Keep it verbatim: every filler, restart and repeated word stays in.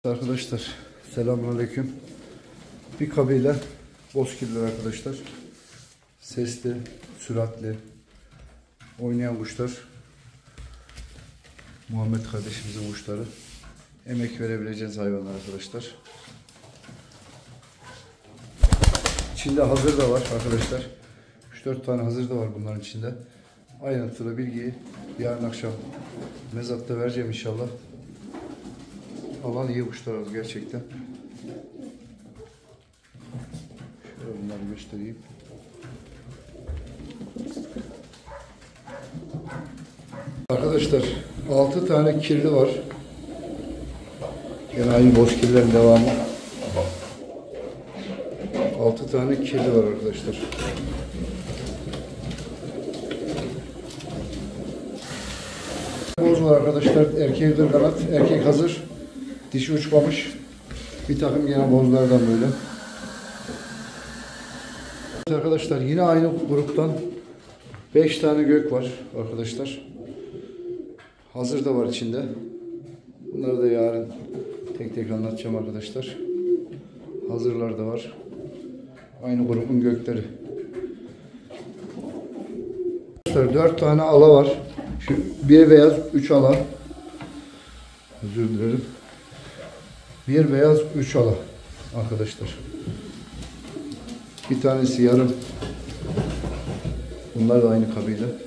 Arkadaşlar selamünaleyküm. Bir kabile bozkirler arkadaşlar. Sesli, süratli, oynayan kuşlar. Muhammed kardeşimizin kuşları. Emek verebileceğiniz hayvanlar arkadaşlar. İçinde hazır da var arkadaşlar. üç dört tane hazır da var bunların içinde. Ayrıntılı bilgiyi yarın akşam mezatta vereceğim inşallah. Alan iyi kuşlar oldu gerçekten. Şöyle bunları göstereyim. Arkadaşlar altı tane kirli var. Yine aynı bozkirlerin devamı. altı tane kirli var arkadaşlar. Boz var arkadaşlar. Erkeği dır kanat. Erkek hazır. Dişi uçmamış. Bir takım yine bozlardan böyle. Arkadaşlar yine aynı gruptan beş tane gök var arkadaşlar. Hazır da var içinde. Bunları da yarın tek tek anlatacağım arkadaşlar. Hazırlar da var. Aynı grubun gökleri. Arkadaşlar dört tane ala var. Şu bir beyaz, üç ala. Özür dilerim. Bir beyaz, üç ala arkadaşlar. Bir tanesi yarım. Bunlar da aynı kabile.